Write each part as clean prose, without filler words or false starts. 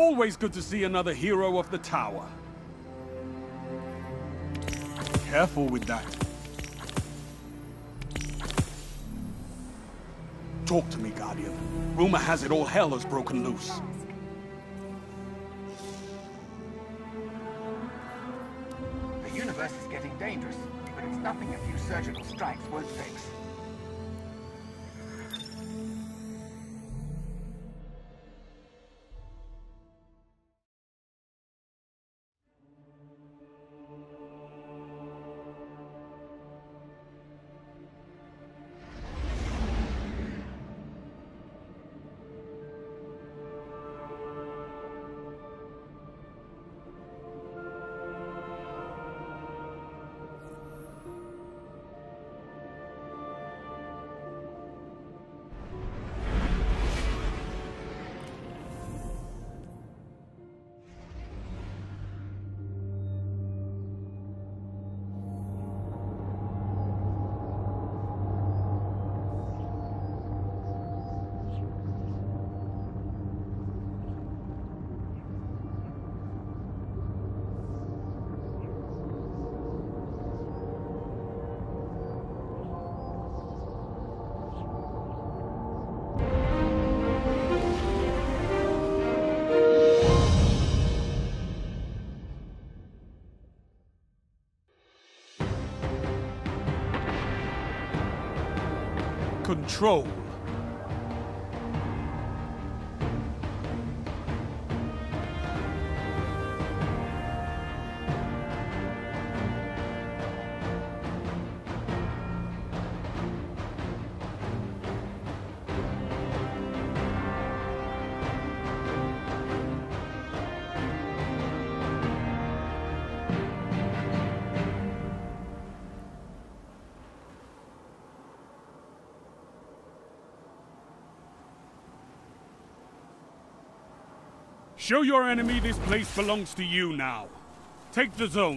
Always good to see another hero of the tower. Careful with that. Talk to me, Guardian. Rumor has it all hell has broken loose. The universe is getting dangerous, but it's nothing a few surgical strikes won't fix. Control. Show your enemy this place belongs to you now. Take the zones.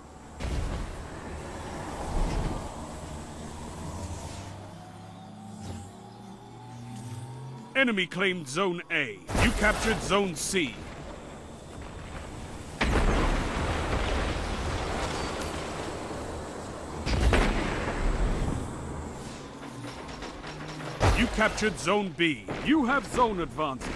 Enemy claimed Zone A. You captured Zone C. You captured Zone B. You have zone advantage.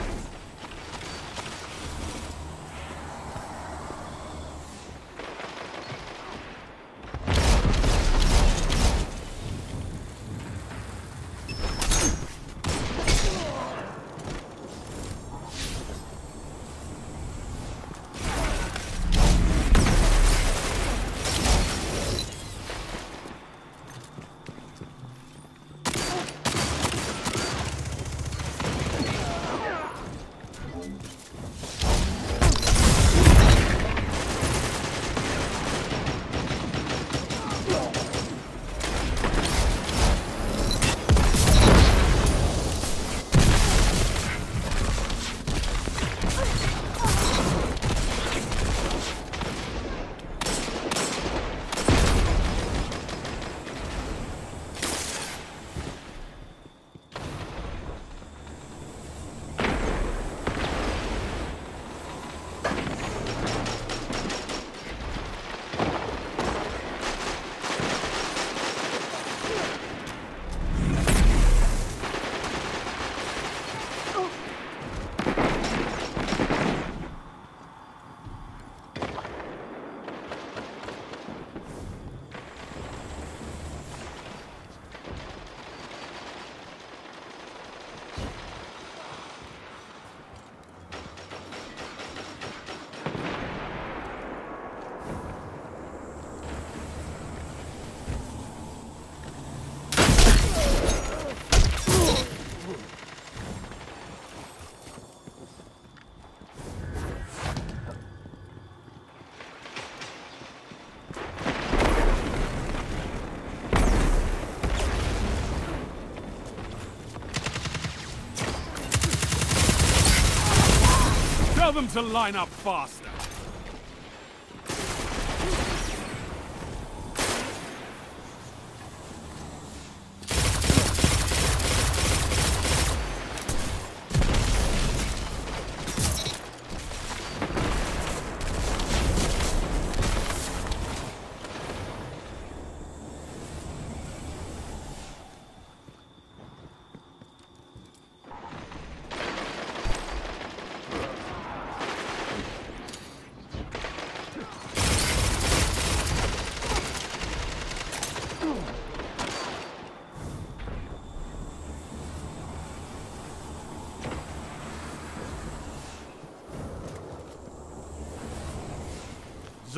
Tell them to line up faster.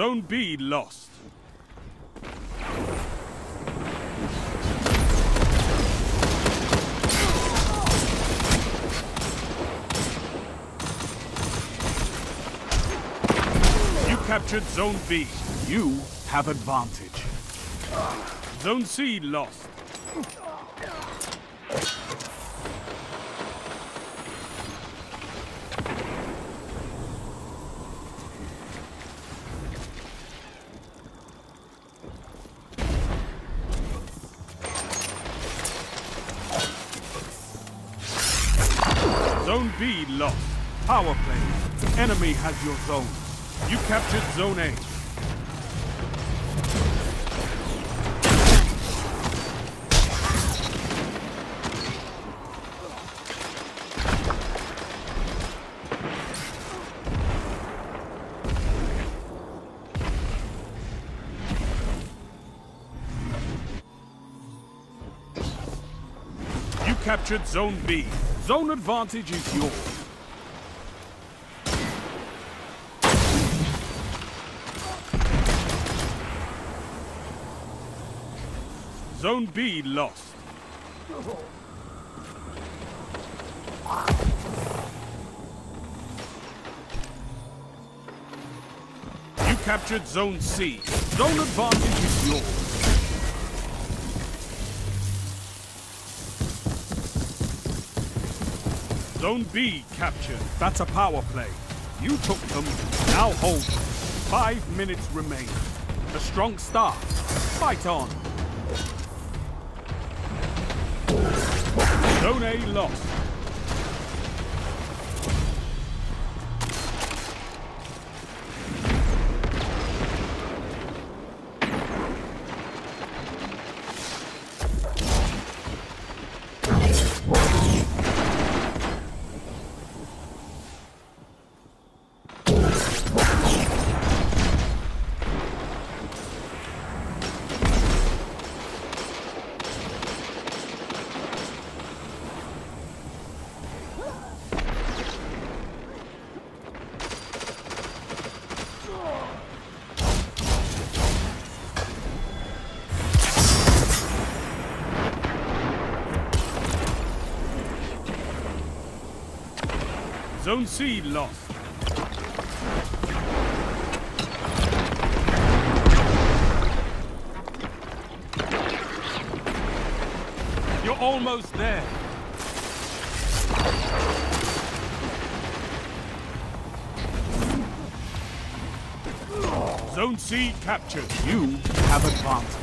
Zone B lost. You captured Zone B. You have advantage. Zone C lost. Zone B lost. Power play. Enemy has your zone. You captured Zone A. You captured Zone B. Zone advantage is yours. Zone B lost. You captured Zone C. Zone advantage is yours. Zone B captured. That's a power play. You took them, now hold them. 5 minutes remain. A strong start. Fight on. Zone A lost. Zone C lost. You're almost there. Zone C captured. You have advantage.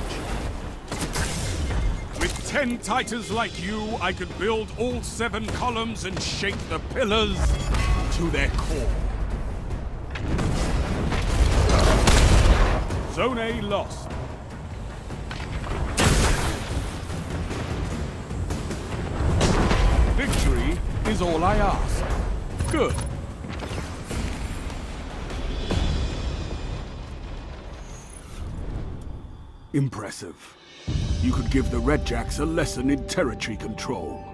With 10 Titans like you, I could build all 7 columns and shake the pillars to their core. Zone A lost. Victory is all I ask. Good. Impressive. You could give the Redjacks a lesson in territory control.